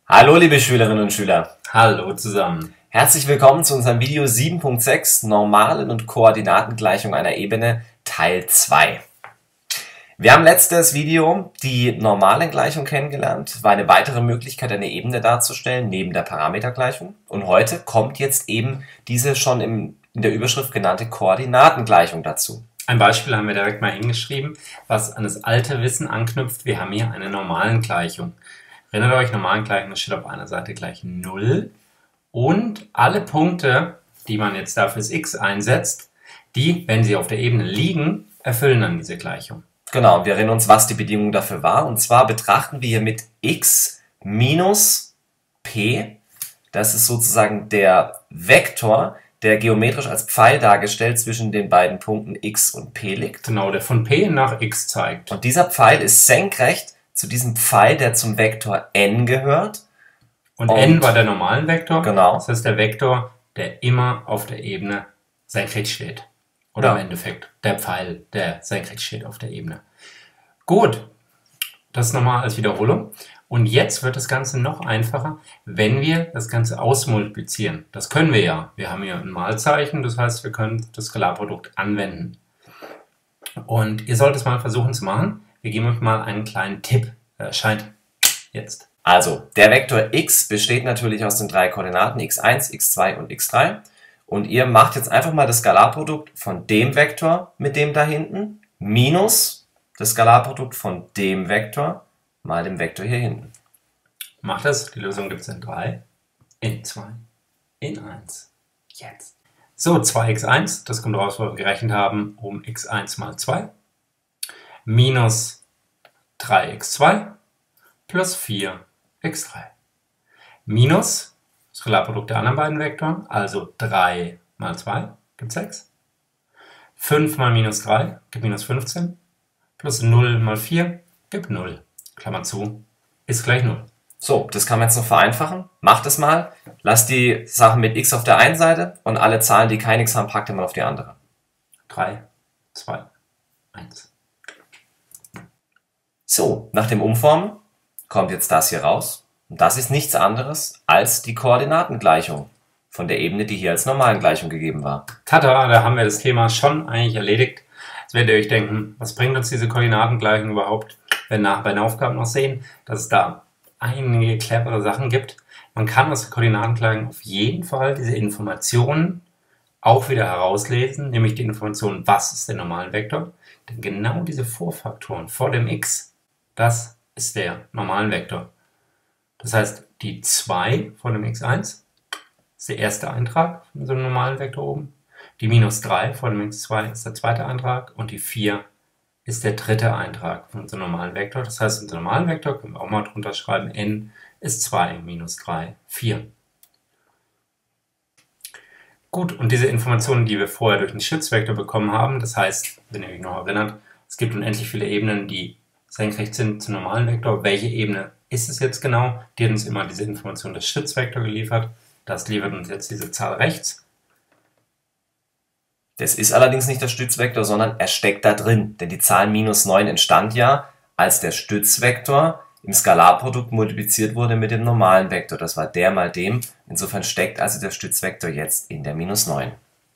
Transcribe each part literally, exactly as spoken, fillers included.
Hallo liebe Schülerinnen und Schüler, Hallo zusammen. herzlich willkommen zu unserem Video sieben Punkt sechs Normalen- und Koordinatengleichung einer Ebene Teil zwei. Wir haben letztes Video die Normalengleichung kennengelernt, war eine weitere Möglichkeit, eine Ebene darzustellen, neben der Parametergleichung. Und heute kommt jetzt eben diese schon im, in der Überschrift genannte Koordinatengleichung dazu. Ein Beispiel haben wir direkt mal hingeschrieben, was an das alte Wissen anknüpft. Wir haben hier eine Normalengleichung. Erinnert euch, Normalengleichung steht auf einer Seite gleich null und alle Punkte, die man jetzt da fürs x einsetzt, die, wenn sie auf der Ebene liegen, erfüllen dann diese Gleichung. Genau, wir erinnern uns, was die Bedingung dafür war. Und zwar betrachten wir hier mit x minus p, das ist sozusagen der Vektor, der geometrisch als Pfeil dargestellt zwischen den beiden Punkten x und p liegt. Genau, der von p nach x zeigt. Und dieser Pfeil ist senkrecht zu diesem Pfeil, der zum Vektor n gehört. Und, und n war der normalen Vektor. Genau. Das heißt der Vektor, der immer auf der Ebene senkrecht steht. Oder ja. Im Endeffekt der Pfeil, der senkrecht steht auf der Ebene. Gut, das nochmal als Wiederholung. Und jetzt wird das Ganze noch einfacher, wenn wir das Ganze ausmultiplizieren. Das können wir ja. Wir haben hier ein Malzeichen, das heißt, wir können das Skalarprodukt anwenden. Und ihr sollt es mal versuchen zu machen. Wir geben euch mal einen kleinen Tipp. Er erscheint jetzt. Also, der Vektor x besteht natürlich aus den drei Koordinaten x eins, x zwei und x drei. Und ihr macht jetzt einfach mal das Skalarprodukt von dem Vektor mit dem da hinten minus das Skalarprodukt von dem Vektor mal dem Vektor hier hinten. Macht das. Die Lösung gibt es in drei, in zwei, in eins. Jetzt. So, zwei x eins, das kommt raus, weil wir gerechnet haben, um x eins mal zwei. Minus drei x zwei plus vier x drei. Minus das Skalarprodukt der anderen beiden Vektoren, also drei mal zwei gibt sechs. fünf mal minus drei gibt minus fünfzehn. Plus null mal vier gibt null. Klammer zu, ist gleich null. So, das kann man jetzt noch vereinfachen. Macht es mal. Lasst die Sachen mit x auf der einen Seite und alle Zahlen, die kein x haben, packt ihr mal auf die andere. drei, zwei, eins. So, nach dem Umformen kommt jetzt das hier raus. Und das ist nichts anderes als die Koordinatengleichung von der Ebene, die hier als Normalengleichung gegeben war. Tada, da haben wir das Thema schon eigentlich erledigt. Jetzt werdet ihr euch denken, was bringt uns diese Koordinatengleichung überhaupt? Wenn nach bei den Aufgaben noch sehen, dass es da einige clevere Sachen gibt. Man kann aus der Koordinatengleichung auf jeden Fall diese Informationen auch wieder herauslesen, nämlich die Information, was ist der Normalenvektor? Denn genau diese Vorfaktoren vor dem x, das ist der Normalenvektor. Das heißt, die zwei vor dem x eins ist der erste Eintrag von so einem Normalenvektor oben. Die minus drei vor dem x zwei ist der zweite Eintrag und die vier ist der dritte Eintrag von unserem normalen Vektor. Das heißt, unser normalen Vektor können wir auch mal drunter schreiben, n ist zwei minus drei, vier. Gut, und diese Informationen, die wir vorher durch den Stützvektor bekommen haben, das heißt, wenn ihr euch noch erinnert, es gibt unendlich viele Ebenen, die senkrecht sind zum normalen Vektor. Welche Ebene ist es jetzt genau? Die hat uns immer diese Information des Stützvektor geliefert. Das liefert uns jetzt diese Zahl rechts. Das ist allerdings nicht der Stützvektor, sondern er steckt da drin. Denn die Zahl minus neun entstand ja, als der Stützvektor im Skalarprodukt multipliziert wurde mit dem normalen Vektor. Das war der mal dem. Insofern steckt also der Stützvektor jetzt in der minus neun.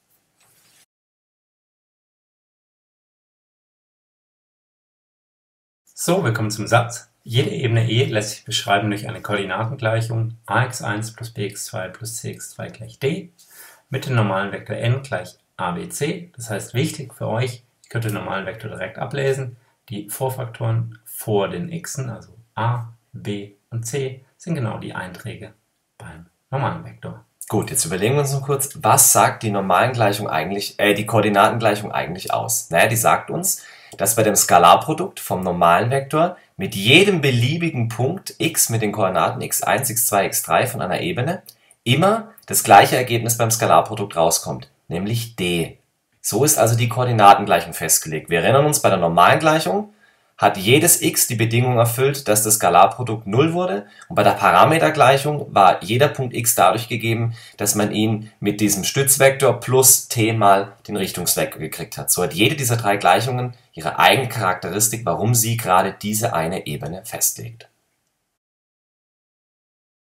So, wir kommen zum Satz. Jede Ebene E lässt sich beschreiben durch eine Koordinatengleichung ax eins plus bx zwei plus cx zwei gleich d mit dem normalen Vektor n gleich abc. Das heißt, wichtig für euch, ihr könnt den normalen Vektor direkt ablesen. Die Vorfaktoren vor den x'en, also a, b und c, sind genau die Einträge beim normalen Vektor. Gut, jetzt überlegen wir uns noch kurz, was sagt die Normalengleichung eigentlich, äh, die Koordinatengleichung eigentlich aus? Naja, die sagt uns, dass bei dem Skalarprodukt vom normalen Vektor mit jedem beliebigen Punkt x mit den Koordinaten x eins, x zwei, x drei von einer Ebene immer das gleiche Ergebnis beim Skalarprodukt rauskommt, nämlich d. So ist also die Koordinatengleichung festgelegt. Wir erinnern uns, bei der normalen Gleichung hat jedes x die Bedingung erfüllt, dass das Skalarprodukt null wurde. Und bei der Parametergleichung war jeder Punkt x dadurch gegeben, dass man ihn mit diesem Stützvektor plus t mal den Richtungsvektor gekriegt hat. So hat jede dieser drei Gleichungen ihre eigene Charakteristik, warum sie gerade diese eine Ebene festlegt.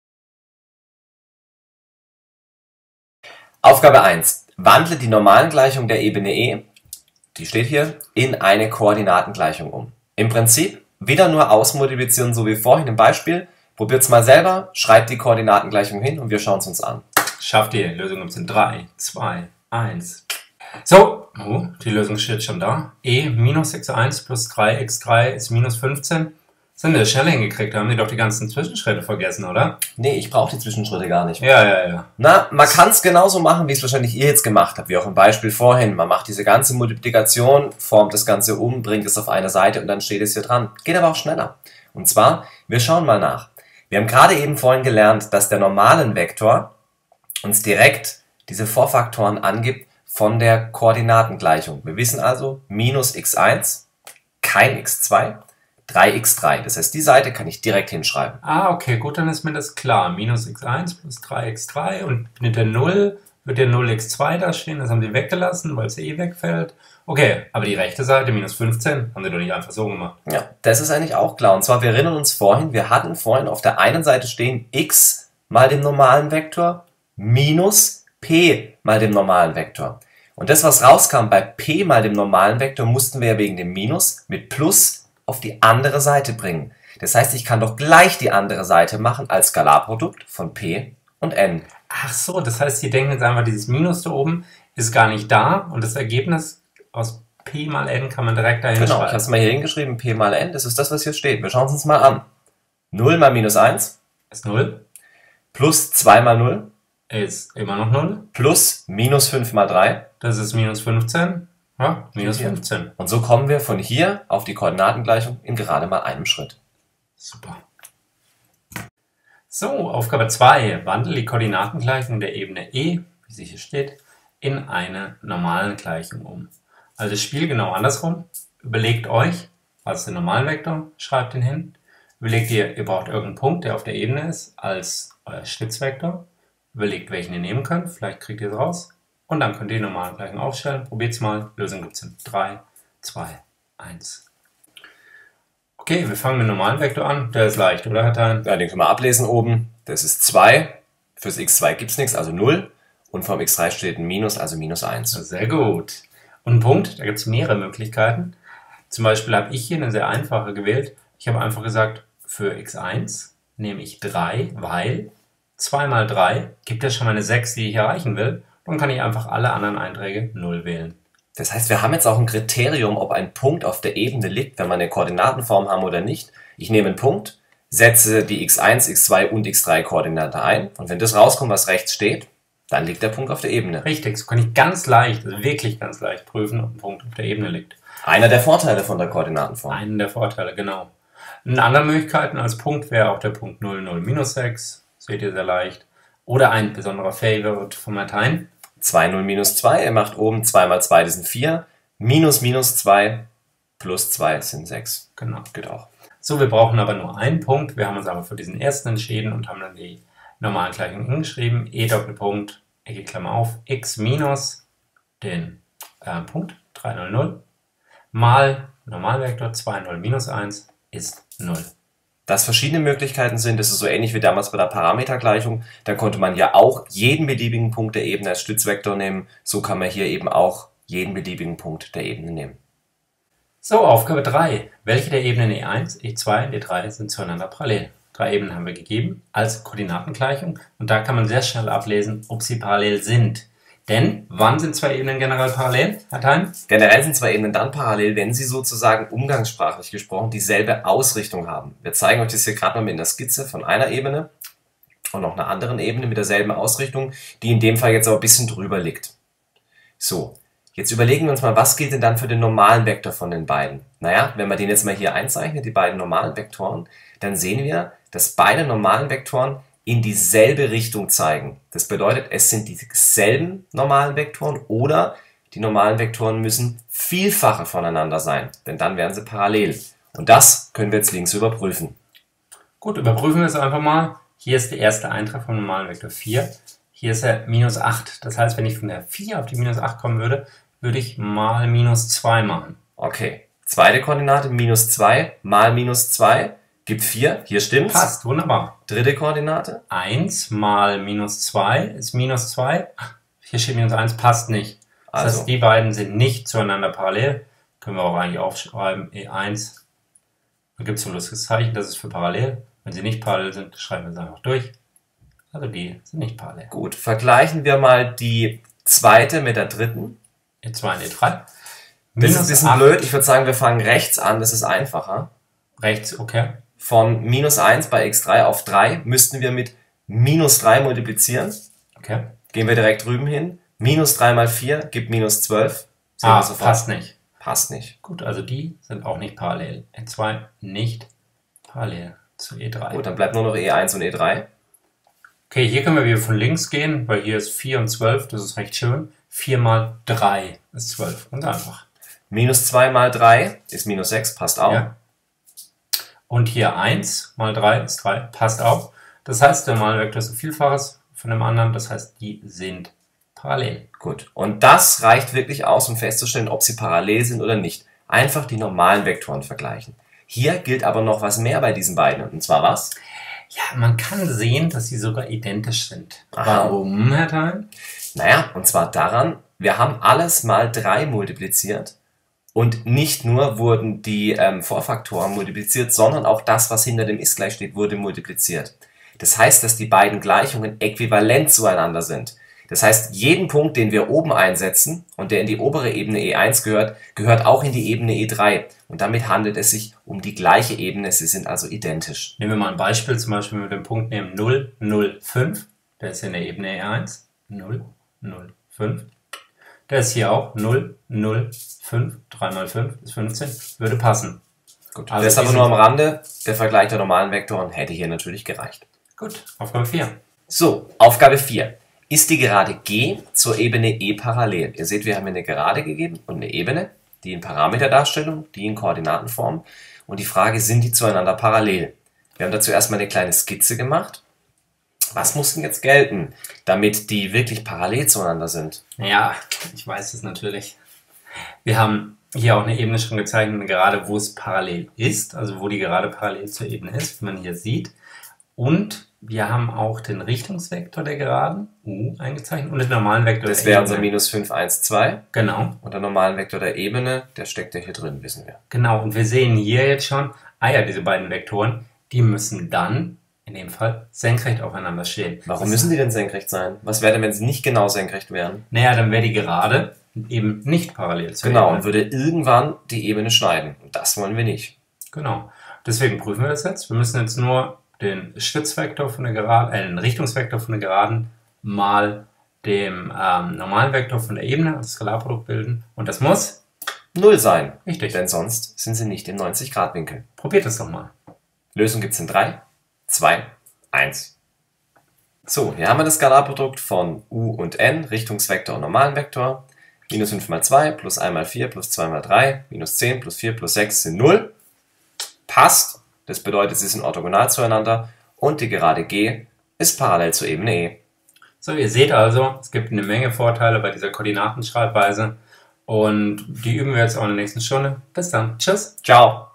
Aufgabe eins. Wandle die Normalengleichung der Ebene E, die steht hier, in eine Koordinatengleichung um. Im Prinzip wieder nur ausmultiplizieren, so wie vorhin im Beispiel. Probiert es mal selber, schreibt die Koordinatengleichung hin und wir schauen es uns an. Schafft ihr. Lösung sind drei, zwei, eins. So, oh, die Lösung steht schon da. E minus x eins plus drei x drei ist minus fünfzehn. Sind wir schnell hingekriegt, da haben die doch die ganzen Zwischenschritte vergessen, oder? Nee, ich brauche die Zwischenschritte gar nicht. Ja, ja, ja. Na, man kann es genauso machen, wie es wahrscheinlich ihr jetzt gemacht habt, wie auch im Beispiel vorhin. Man macht diese ganze Multiplikation, formt das Ganze um, bringt es auf eine Seite und dann steht es hier dran. Geht aber auch schneller. Und zwar, wir schauen mal nach. Wir haben gerade eben vorhin gelernt, dass der Normalenvektor uns direkt diese Vorfaktoren angibt von der Koordinatengleichung. Wir wissen also, minus x eins, kein x zwei, drei x drei. Das heißt, die Seite kann ich direkt hinschreiben. Ah, okay, gut, dann ist mir das klar. Minus x eins plus drei x drei und mit der null wird der null x zwei da stehen. Das haben die weggelassen, weil es eh wegfällt. Okay, aber die rechte Seite, minus fünfzehn, haben sie doch nicht einfach so gemacht. Ja, das ist eigentlich auch klar. Und zwar, wir erinnern uns vorhin, wir hatten vorhin auf der einen Seite stehen x mal dem normalen Vektor minus p mal dem normalen Vektor. Und das, was rauskam bei p mal dem normalen Vektor, mussten wir ja wegen dem Minus mit Plus auf die andere Seite bringen. Das heißt, ich kann doch gleich die andere Seite machen als Skalarprodukt von p und n. Ach so, das heißt, Sie denken jetzt einfach, dieses Minus da oben ist gar nicht da und das Ergebnis aus p mal n kann man direkt dahin Genau, schreiben. ich habe es mal hier hingeschrieben, p mal n, das ist das, was hier steht. Wir schauen es uns mal an. null mal minus eins Ist null, plus zwei mal null ist immer noch null. plus minus fünf mal drei. Das ist minus fünfzehn. Ja, minus fünfzehn. Und so kommen wir von hier auf die Koordinatengleichung in gerade mal einem Schritt. Super. So, Aufgabe zwei. Wandle die Koordinatengleichung der Ebene E, wie sie hier steht, in eine normalen Gleichung um. Also das Spiel genau andersrum. Überlegt euch, was ist der Normalvektor, schreibt ihn hin. Überlegt ihr, ihr braucht irgendeinen Punkt, der auf der Ebene ist, als euer Schnitzvektor. Überlegt, welchen ihr nehmen könnt, vielleicht kriegt ihr es raus. Und dann könnt ihr die normalen Gleichungen aufstellen. Probiert es mal. Lösung gibt es in drei, zwei, eins. Okay, wir fangen mit dem normalen Vektor an. Der ist leicht, oder Herr Thein? Ja, den können wir ablesen oben. Das ist zwei. Fürs x zwei gibt es nichts, also null. Und vom x drei steht ein Minus, also minus eins. Sehr gut. Und ein Punkt, da gibt es mehrere Möglichkeiten. Zum Beispiel habe ich hier eine sehr einfache gewählt. Ich habe einfach gesagt, für x eins nehme ich drei, weil zwei mal drei gibt ja schon mal eine sechs, die ich erreichen will. Dann kann ich einfach alle anderen Einträge null wählen. Das heißt, wir haben jetzt auch ein Kriterium, ob ein Punkt auf der Ebene liegt, wenn wir eine Koordinatenform haben oder nicht. Ich nehme einen Punkt, setze die x eins, x zwei und x drei Koordinate ein. Und wenn das rauskommt, was rechts steht, dann liegt der Punkt auf der Ebene. Richtig, so kann ich ganz leicht, also wirklich ganz leicht prüfen, ob ein Punkt auf der Ebene liegt. Einer der Vorteile von der Koordinatenform. Einen der Vorteile, genau. Eine andere Möglichkeit als Punkt wäre auch der Punkt null, null, minus sechs. Seht ihr sehr leicht. Oder ein besonderer Favorite vom Latein. zwei, null, minus zwei, er macht oben zwei mal zwei, das sind vier. Minus, minus zwei, plus zwei sind sechs. Genau. Geht auch. So, wir brauchen aber nur einen Punkt. Wir haben uns aber für diesen ersten entschieden und haben dann die normalen Gleichungen hingeschrieben. E Doppelpunkt, Ecke Klammer auf, x minus den äh, Punkt drei, null, null mal Normalvektor zwei, null, minus eins ist null. Dass verschiedene Möglichkeiten sind, das ist so ähnlich wie damals bei der Parametergleichung. Da konnte man ja auch jeden beliebigen Punkt der Ebene als Stützvektor nehmen. So kann man hier eben auch jeden beliebigen Punkt der Ebene nehmen. So, Aufgabe drei. Welche der Ebenen E eins, E zwei und E drei sind zueinander parallel? Drei Ebenen haben wir gegeben als Koordinatengleichung und da kann man sehr schnell ablesen, ob sie parallel sind. Denn wann sind zwei Ebenen generell parallel, Herr Thein? Generell sind zwei Ebenen dann parallel, wenn sie sozusagen umgangssprachlich gesprochen dieselbe Ausrichtung haben. Wir zeigen euch das hier gerade mal mit einer Skizze von einer Ebene und noch einer anderen Ebene mit derselben Ausrichtung, die in dem Fall jetzt aber ein bisschen drüber liegt. So, jetzt überlegen wir uns mal, was gilt denn dann für den normalen Vektor von den beiden? Naja, wenn man den jetzt mal hier einzeichnet, die beiden normalen Vektoren, dann sehen wir, dass beide normalen Vektoren in dieselbe Richtung zeigen. Das bedeutet, es sind dieselben normalen Vektoren oder die normalen Vektoren müssen Vielfache voneinander sein, denn dann wären sie parallel. Und das können wir jetzt links überprüfen. Gut, überprüfen wir es einfach mal. Hier ist der erste Eintrag vom normalen Vektor vier. Hier ist er minus acht. Das heißt, wenn ich von der vier auf die minus acht kommen würde, würde ich mal minus zwei machen. Okay, zweite Koordinate minus zwei mal minus zwei gibt vier. Hier stimmt's. Passt, wunderbar. Dritte Koordinate. eins mal minus zwei ist minus zwei. hier steht minus eins, passt nicht. Das Also. heißt, die beiden sind nicht zueinander parallel. Können wir auch eigentlich aufschreiben, E eins. Da gibt es ein lustiges Zeichen, das ist für parallel. Wenn sie nicht parallel sind, schreiben wir es einfach durch. Also die sind nicht parallel. Gut, vergleichen wir mal die zweite mit der dritten. E zwei und E drei. Das ist ein bisschen blöd. Ich würde sagen, wir fangen rechts an, das ist einfacher. Rechts, okay. Von minus eins bei x drei auf drei müssten wir mit minus drei multiplizieren. Okay. Gehen wir direkt drüben hin. Minus drei mal vier gibt minus zwölf. Sehen Ah, wir sofort. passt nicht. Passt nicht. Gut, also die sind auch nicht parallel. E zwei nicht parallel zu E drei. Gut, dann bleibt nur noch E eins und E drei. Okay, hier können wir wieder von links gehen, weil hier ist vier und zwölf, das ist recht schön. vier mal drei ist zwölf. Ganz einfach. Minus zwei mal drei ist minus sechs, passt auch. Ja. Und hier eins mal drei ist drei, passt auch. Das heißt, der Normalvektor ist ein Vielfaches von dem anderen, das heißt, die sind parallel. Gut, und das reicht wirklich aus, um festzustellen, ob sie parallel sind oder nicht. Einfach die normalen Vektoren vergleichen. Hier gilt aber noch was mehr bei diesen beiden. Und zwar was? Ja, man kann sehen, dass sie sogar identisch sind. Aha. Warum, Herr Theil? Naja, und zwar daran, wir haben alles mal drei multipliziert. Und nicht nur wurden die ähm, Vorfaktoren multipliziert, sondern auch das, was hinter dem ist gleich steht, wurde multipliziert. Das heißt, dass die beiden Gleichungen äquivalent zueinander sind. Das heißt, jeden Punkt, den wir oben einsetzen und der in die obere Ebene E eins gehört, gehört auch in die Ebene E drei. Und damit handelt es sich um die gleiche Ebene, sie sind also identisch. Nehmen wir mal ein Beispiel, zum Beispiel mit dem Punkt nehmen null, null, fünf. Der ist in der Ebene E eins. null, null, fünf. Der ist hier auch null, null, fünf. drei mal fünf ist fünfzehn. Würde passen. Gut. Also Das ist aber die nur sind- am Rande. Der Vergleich der normalen Vektoren hätte hier natürlich gereicht. Gut, Aufgabe vier. So, Aufgabe vier. Ist die Gerade G zur Ebene E parallel? Ihr seht, wir haben hier eine Gerade gegeben und eine Ebene, die in Parameterdarstellung, die in Koordinatenform. Und die Frage, sind die zueinander parallel? Wir haben dazu erstmal eine kleine Skizze gemacht. Was muss denn jetzt gelten, damit die wirklich parallel zueinander sind? Ja, ich weiß es natürlich. Wir haben hier auch eine Ebene schon gezeichnet, eine Gerade, wo es parallel ist, also wo die Gerade parallel zur Ebene ist, wie man hier sieht. Und wir haben auch den Richtungsvektor der Geraden, U, eingezeichnet und den normalen Vektor Das der wäre Ebene. unser minus fünf, eins, zwei. Genau, Und der normalen Vektor der Ebene, der steckt ja hier drin, wissen wir. genau. Und wir sehen hier jetzt schon, ah ja, diese beiden Vektoren, die müssen dann, in dem Fall, senkrecht aufeinander stehen. Warum Das- müssen die denn senkrecht sein? Was wäre denn, wenn sie nicht genau senkrecht wären? Naja, dann wäre die Gerade eben nicht parallel zur Genau, Ebene. und würde irgendwann die Ebene schneiden. Und das wollen wir nicht. Genau. Deswegen prüfen wir das jetzt. Wir müssen jetzt nur den Stützvektor von der Geraden, äh, den Richtungsvektor von der Geraden mal dem ähm, normalen Vektor von der Ebene, das Skalarprodukt bilden. Und das muss Null sein. richtig. Denn sonst sind sie nicht im neunzig Grad Winkel. Probiert es doch mal. Lösung gibt es in drei, zwei, eins. So, hier haben wir das Skalarprodukt von U und N, Richtungsvektor und normalen Vektor. Minus fünf mal zwei, plus eins mal vier, plus zwei mal drei, minus zehn, plus vier, plus sechs sind null. Passt. Das bedeutet, sie sind orthogonal zueinander. Und die Gerade G ist parallel zur Ebene E. So, ihr seht also, es gibt eine Menge Vorteile bei dieser Koordinatenschreibweise. Und die üben wir jetzt auch in der nächsten Stunde. Bis dann. Tschüss. Ciao.